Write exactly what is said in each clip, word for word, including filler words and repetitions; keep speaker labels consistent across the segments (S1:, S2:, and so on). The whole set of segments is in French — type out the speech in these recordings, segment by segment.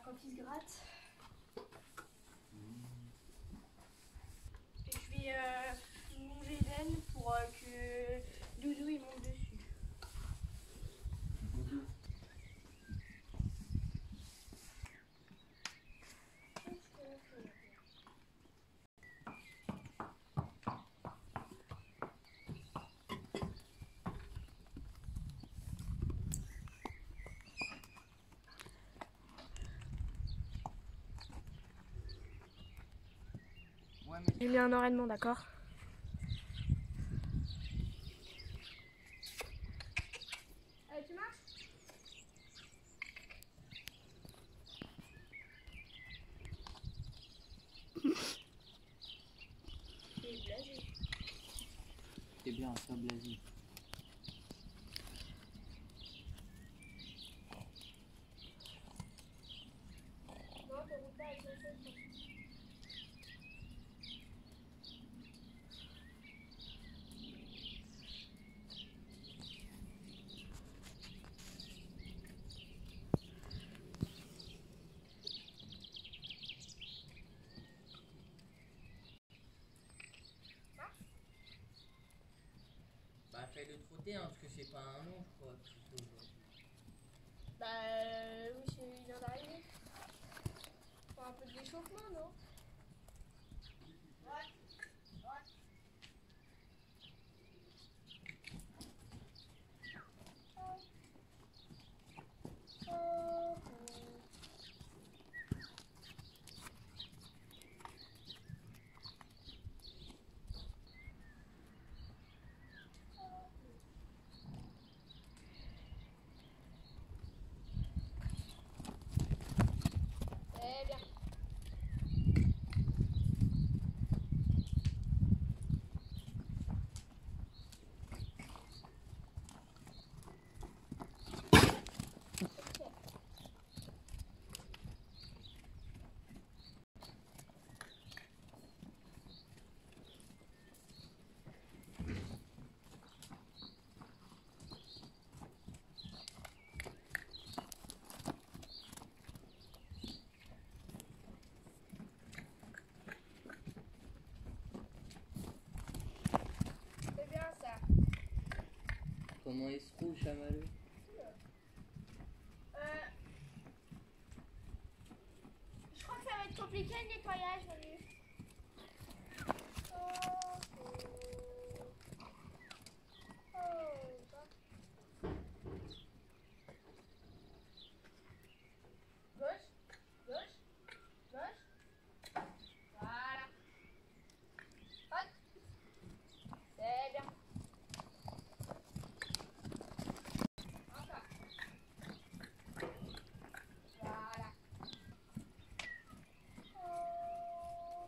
S1: quand il se gratte. Et je vais euh, manger l'aine pour euh, que Doudou il monte dessus. J'ai mis un enraînement, d'accord? Euh, tu marches? T'es blasé.
S2: T'es bien, ça blasé.
S1: Non, t'es roule pas avec la selle.
S2: Bah fais le trotter hein, parce que c'est pas un nom je crois que tu fais aujourd'hui.
S1: Bah euh, oui, il vient d'arriver. Faut un peu de l'échauffement, non? Ouais. Eh bien. C'est bien ça.
S2: Comment il se roule chamallow?
S1: Euh, je crois que ça va être compliqué le nettoyage, Manu. Gauche, gauche, gauche. Voilà. Hop. C'est bien. Encore. Voilà.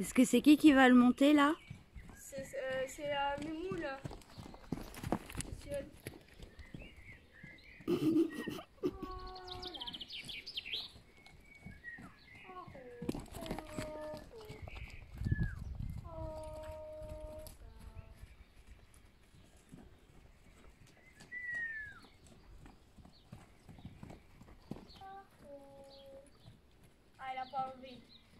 S3: Est-ce que c'est qui qui va le monter là?
S1: C'est euh, c'est, euh, Mimou là. C'est- Oh, là. Oh, oh, oh, oh, ça. Ah, elle a pas envie.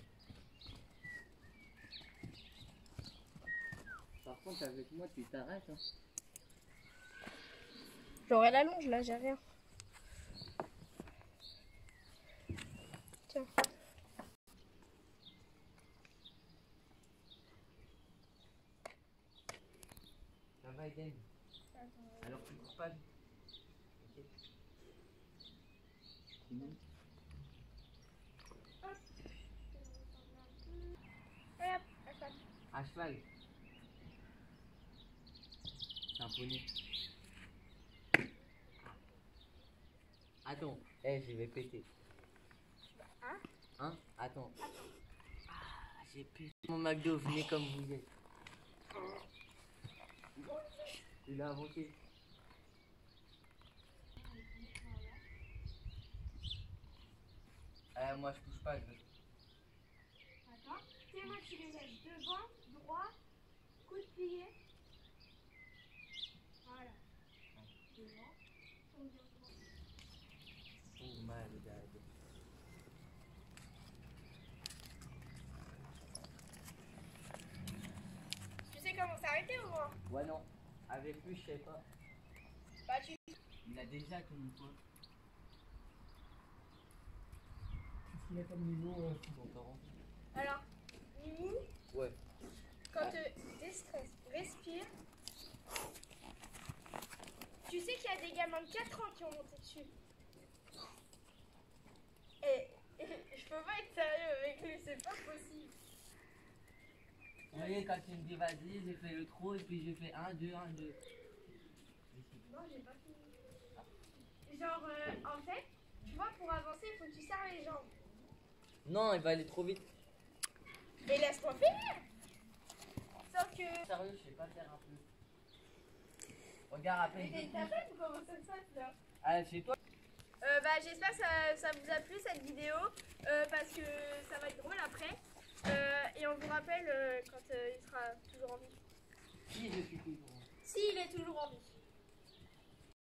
S2: Par contre, avec moi, tu t'arrêtes. Hein.
S1: J'aurais la longe là, j'ai rien. Tiens.
S2: Ça va, Eden? Alors, tu cours pas vite. Ok. Sinon,
S1: Hop. Et hop, à cheval.
S2: à cheval. C'est un poney. Attends, eh, je vais péter.
S1: Hein?
S2: Hein? Attends. Ah, j'ai pété mon McDo, venez comme vous êtes. Il a avancé. Euh, moi, je touche pas, je veux.
S1: Attends. C'est moi qui les laisse devant, droit, coup de pied. Voilà. Devant. Tombe bien droit.
S2: Oh my god.
S1: Tu sais comment s'arrêter au moins?
S2: Ouais, non. Avec lui, je sais pas.
S1: Bah tu...
S2: Il a déjà comme une fois.
S4: Qu'est-ce qu'il a comme niveau euh,
S2: Son parent.
S1: Alors, Mimou,
S2: Ouais.
S1: quand tu déstresses, respire. Tu sais qu'il y a des gamins de quatre ans qui ont monté dessus. Et, et je peux pas être sérieux avec lui, c'est pas possible.
S2: Vous voyez, quand tu me dis vas-y, j'ai fait le trou et puis j'ai fait un, deux, un, deux.
S1: Non, j'ai pas fini. Genre, euh, en fait, tu vois, pour avancer, il faut que tu serres les jambes.
S2: Non, il va aller trop vite.
S1: Et laisse-moi finir. Sauf que...
S2: Sérieux, je sais pas faire un peu. Regarde, après.
S1: Mais t'as fait ou comment ça se passe là?
S2: Ah, chez toi.
S1: Euh, bah, j'espère que ça, ça vous a plu cette vidéo, euh, parce que ça va être drôle après. Euh, et on vous rappelle euh, quand euh, il sera toujours en vie.
S2: Si, je suis toujours.
S1: Si, il est toujours en vie.